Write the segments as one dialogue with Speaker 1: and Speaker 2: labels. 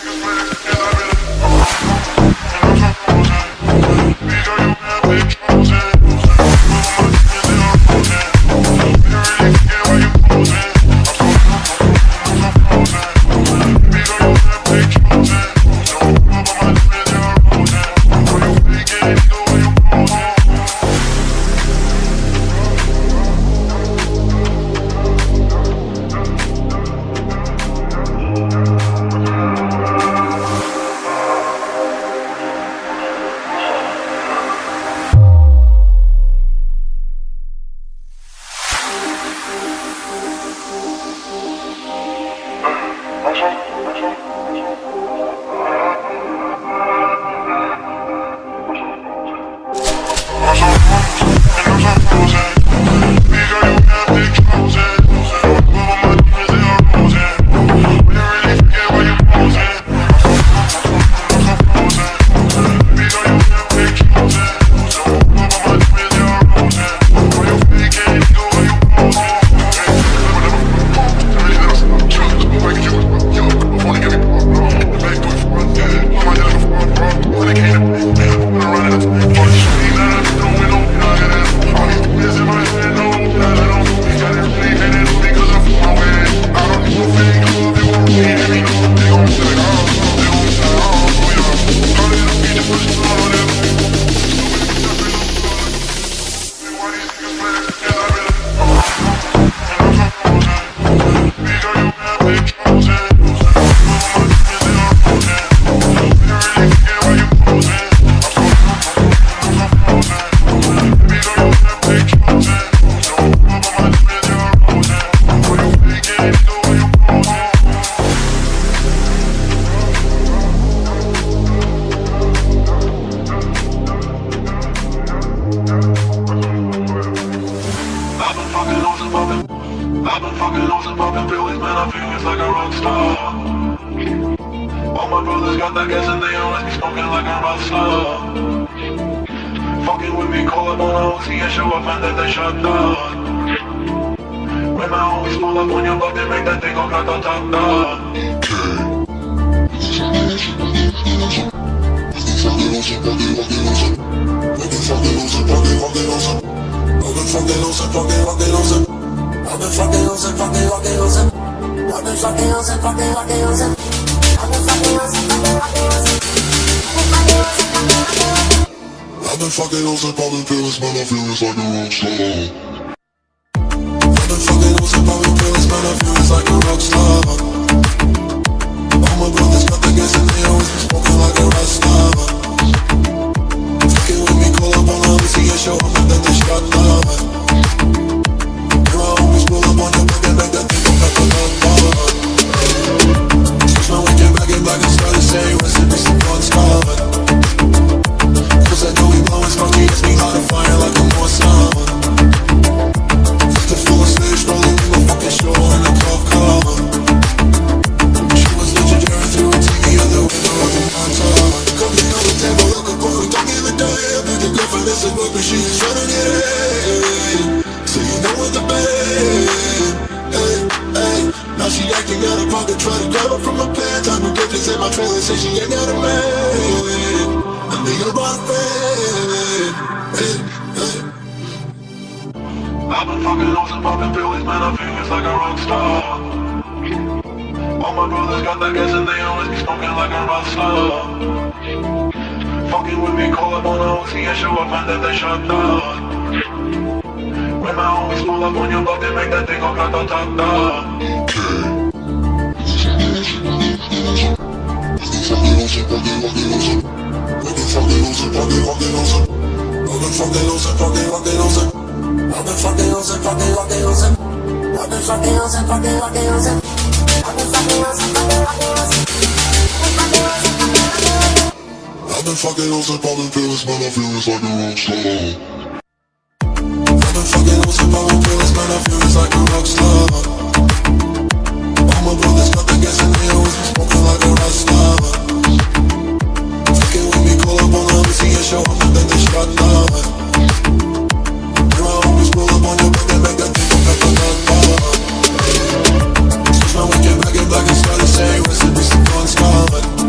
Speaker 1: Like it's started saying, recipe, some fun, scarlet.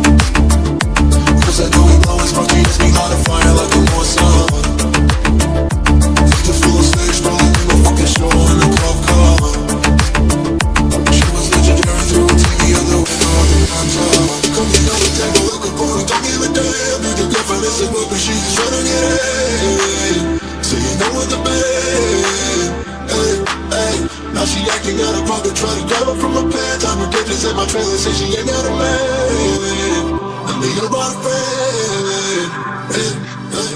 Speaker 1: smoking, she's trying to get it. So you know what the bed. Hey, hey. Now she acting out of pocket, try to grab her from my pants. I'm ridiculous in my trailer, say she ain't got a man. I need her by the friend. Hey, hey.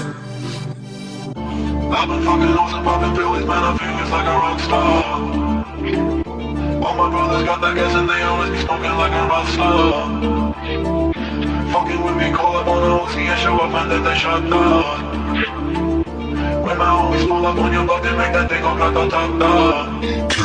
Speaker 2: I've been fucking on some poppin' pills, man, I feel just like a rock star. All my brothers got that gas and they always be smoking like a rock star. Fucking with me, call up on the OC and show up and then they shut down. When my homies pull up on your block, they make that thing go grata-ta-ta.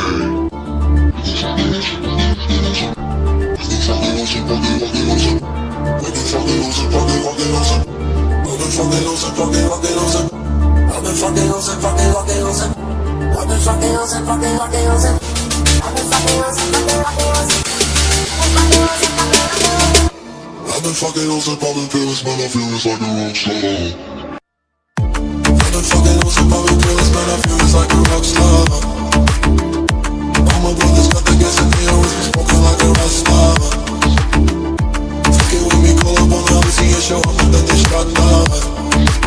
Speaker 1: I've been fucking on some fucking walking on some. I've been fucking on some fucking walking on some. I've been fucking on some fucking walking on some. I've been fucking on some poppin' pills, man, I feel just like a rock star. I've been fucking on some poppin' pills, man, I feel just like a rock star. All my brothers got the gas and they always be smoking like a rock star. Fucking with me, call up on the OC and show up and then they shut down.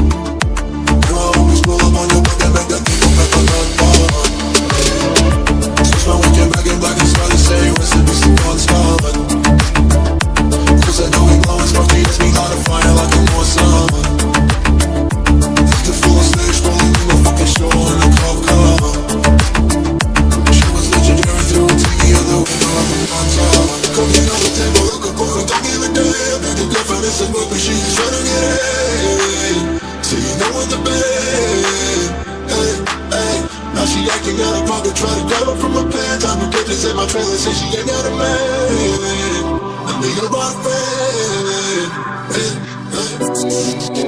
Speaker 1: Pull up on your back and make that thing go grata-ta-ta. Switch my weekend back in black and start the same recipes to non-stop. Cause I know we blowin' smoke, treat me light a fire like a more sun. It's the full stage, rolling in my fucking show in a cop car. She was legendary through a TV of the window of a concert. Cooking on the table, looking for her, don't give a damn. Your girlfriend is a book, but she's trying to get it. So you know what the bed. Hey, hey. Now she acting out of pocket, try to grab her from my pants. I'm ridiculous in my trailer, say she ain't got a man. I need her by the friend.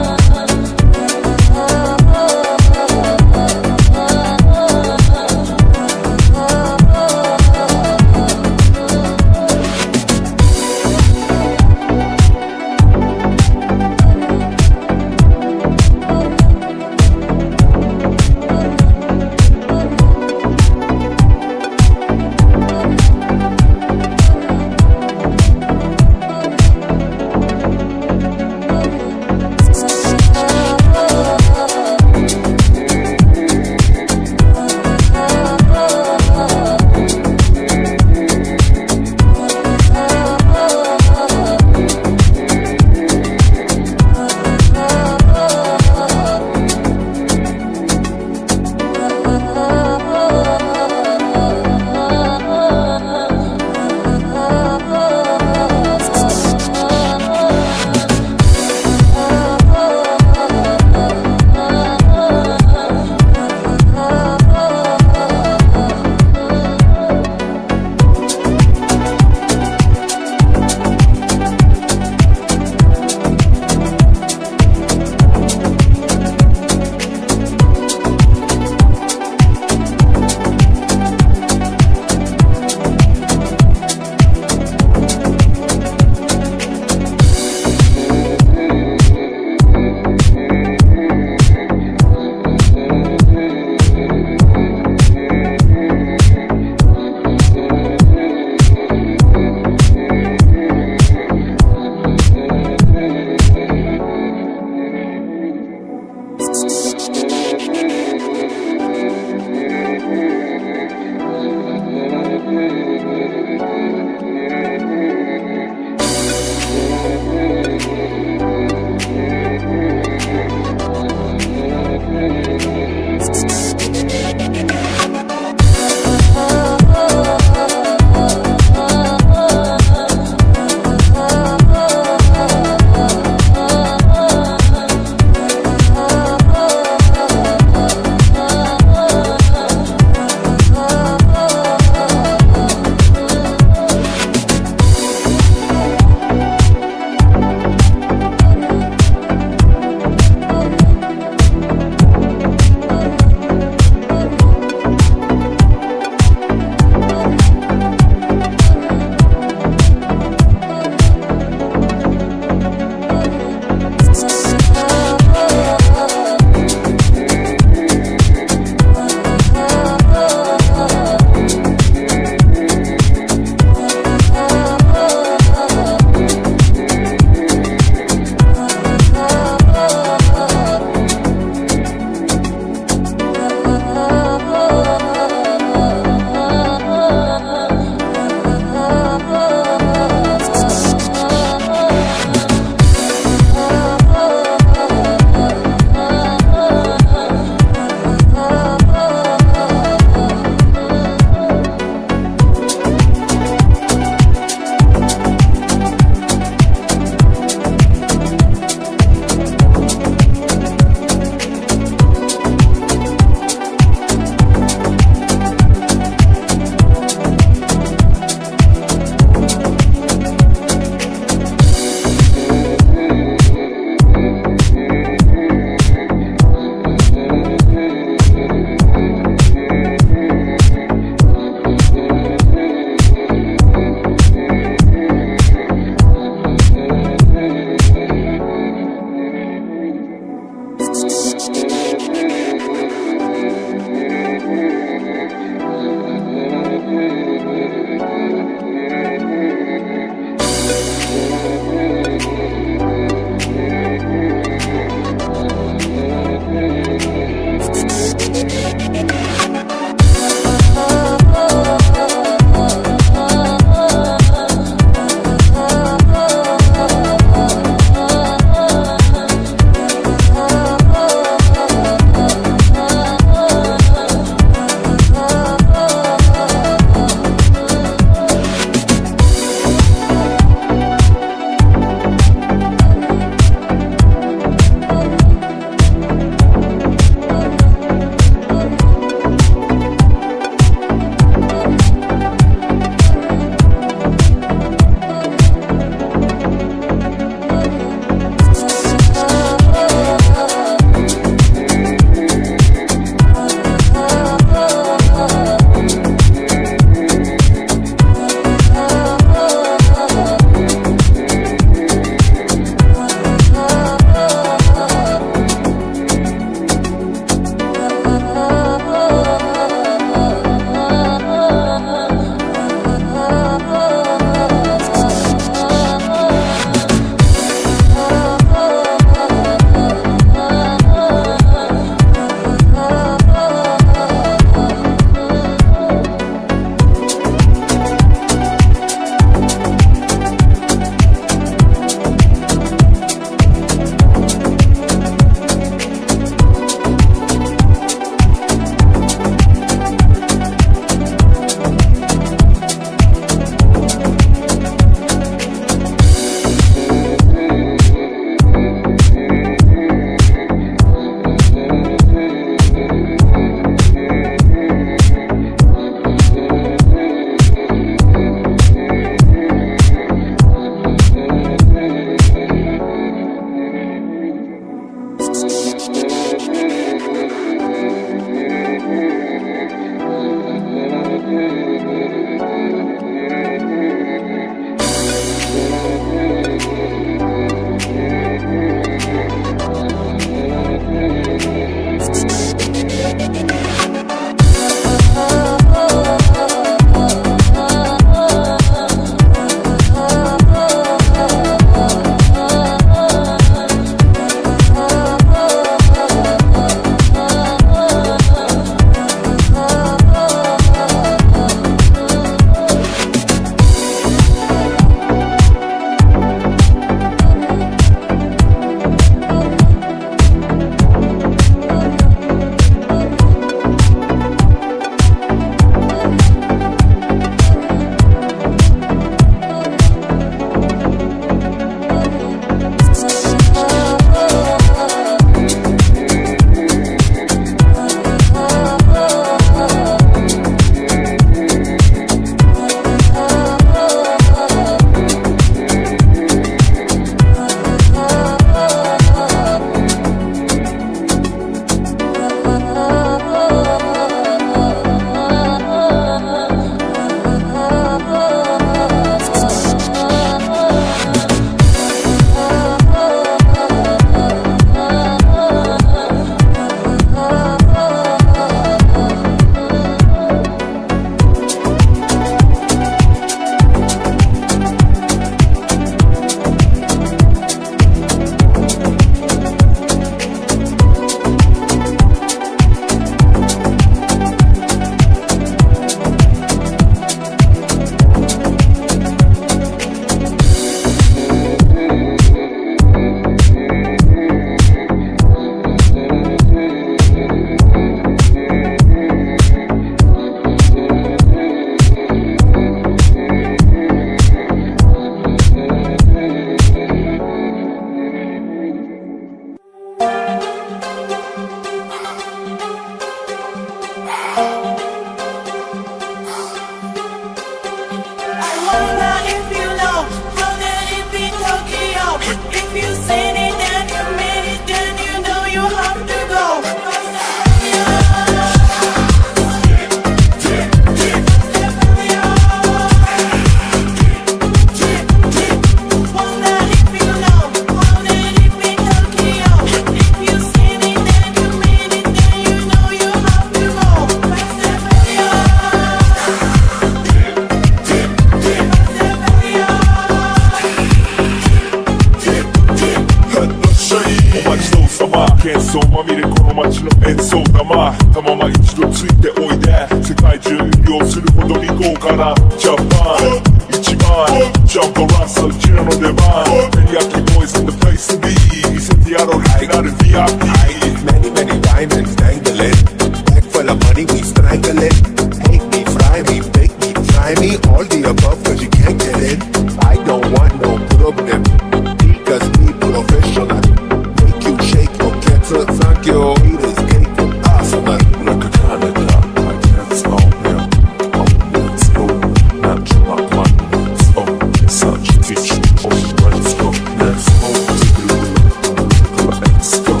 Speaker 3: ま喧騒まみれこの街の演奏玉たまま一度ついておいで世界中魅了するほどに豪華なジャパン一番ジャンプラッサージロの出番テリヤキボーイズ in the place to be 見せてやろうリーなる VIP
Speaker 4: Many, many diamonds dangling. Bag full of money, we strangle it. Hate me, fry me, bake me, try me. All the above, cause you can't get in. I don't want no problem. Because we professional. Make you shake your cancer, thank you. Eat is cake, arsenal.
Speaker 3: Like a Canada, I can't stop now. Oh, let's go. Natural money, let's go. Such bitch, oh, let's go. Let's go to the let's go.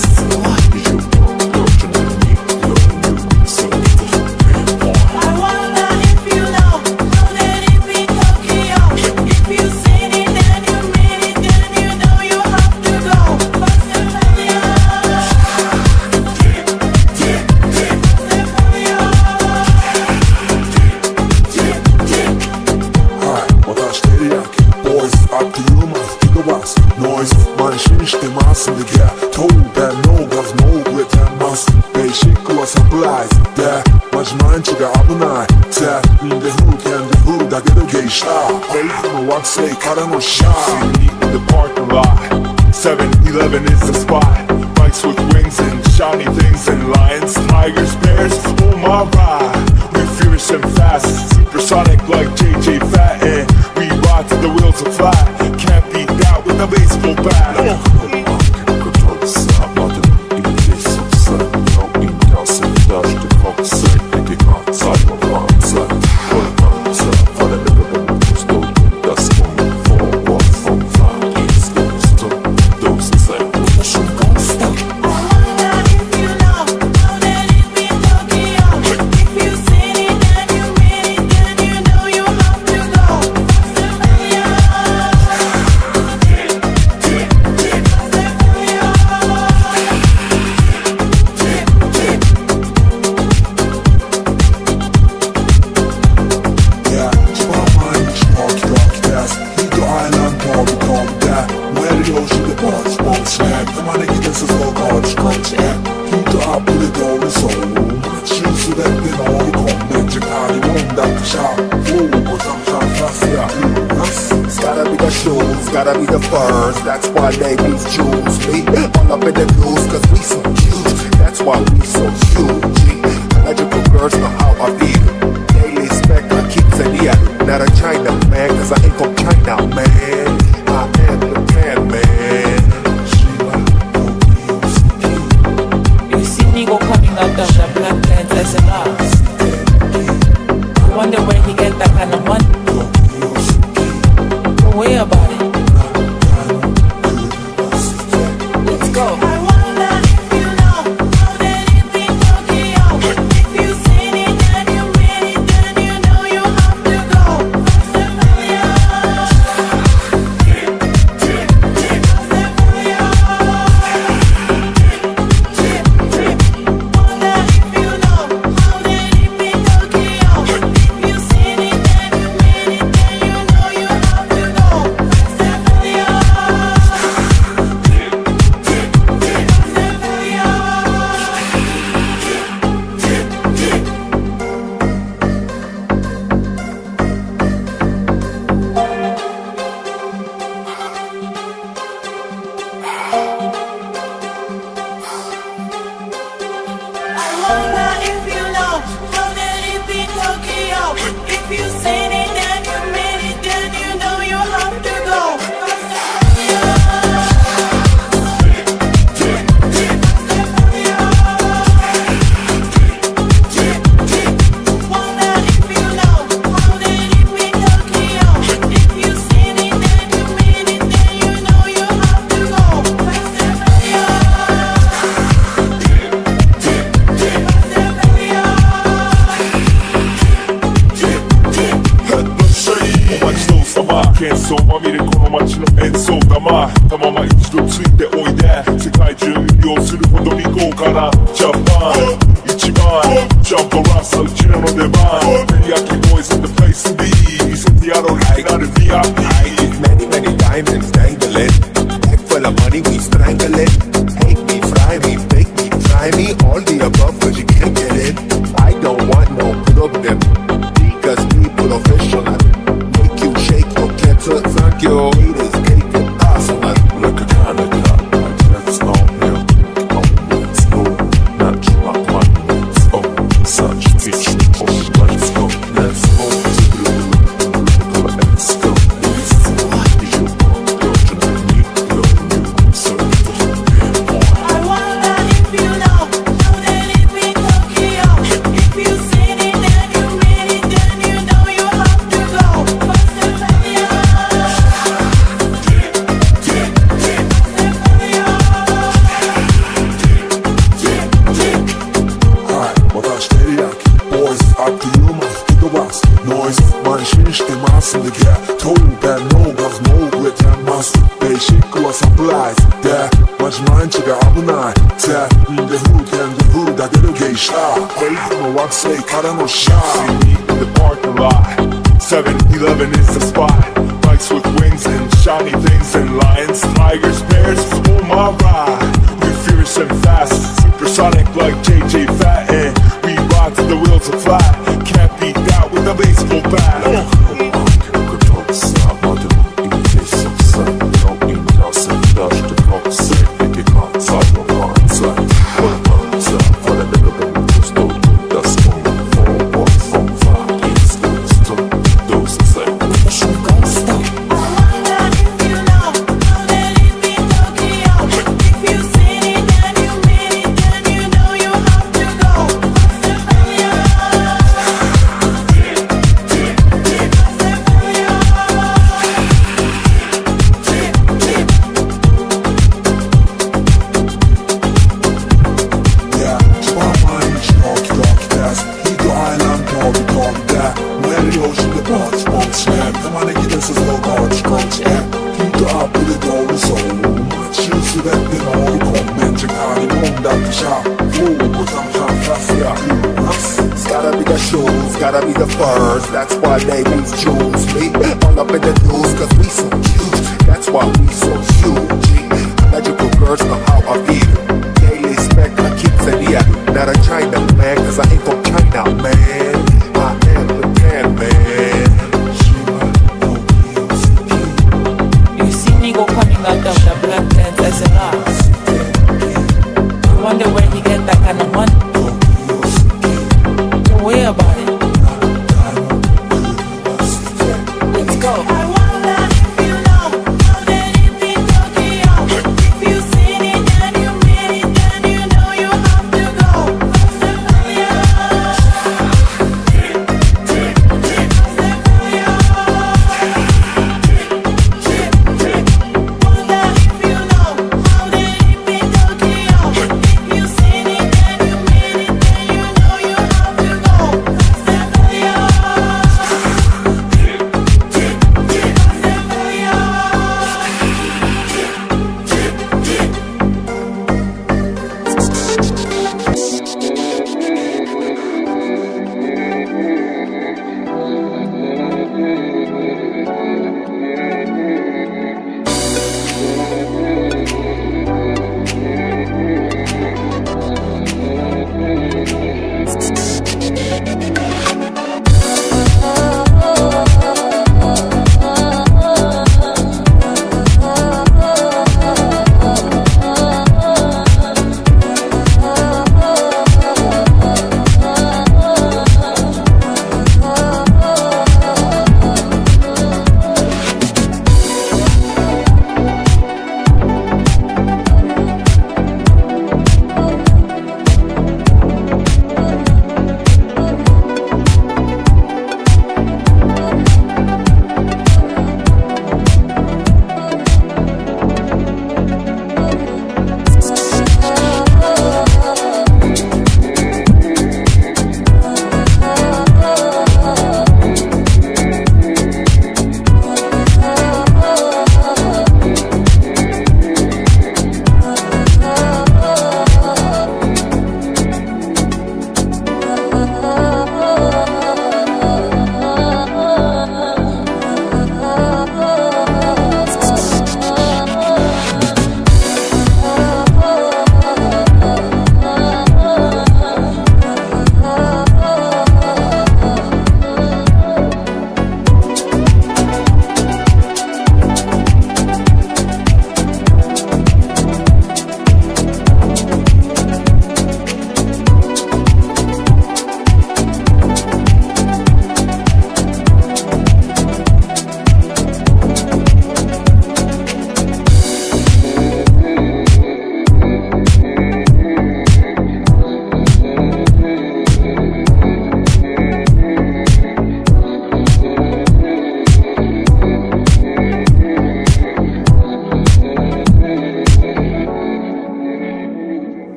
Speaker 1: Noise, man, ich will nicht die Massen, Digga. Toad, der No-Gas, No-Grit, der Massen. Basic was supplies, der manchmal einziger Abonai. Der in the hood, and the hood, I get a gay shot. Wait for my one snake, I don't know shot.
Speaker 3: See me in the parking lot 7-Eleven is the spot Bikes with wings and shiny things and lions, tigers, bears, oh my ride We're furious and fast, supersonic like JJ Fat And we ride till the wheels are flat Can't beat that with a baseball bat
Speaker 4: Gotta be the first, that's why ladies choose me. All up in the news, cause we so cute. That's why we so huge. Magical girls know how I feel. Daily spec, I keep the not a China man, cause I ain't from China, man. I am the pan man.
Speaker 5: You see me go coming out of the black pants as an ass. I wonder where he get that kind of money. Don't worry about it. Let's go.
Speaker 3: the hood, I delegation. Wait for my rock say, Carano shot. See me in the parking lot. 7-Eleven is the spot. Bikes with wings and shiny things and lions, tigers, bears, oh my ride. We're fierce and fast, supersonic like JJ Fat, and we ride till the wheels are flat. Can't beat that with a baseball bat.
Speaker 4: Gotta be the first, that's why they choose me. All up in the news, cause we so cute. That's why we so huge. Magical girls know how I feel. Daily spec, I keep saying yeah. Not a China man, cause I ain't from China, man. I am the man, man.
Speaker 5: You see me go coming out of the black tent as a last. I wonder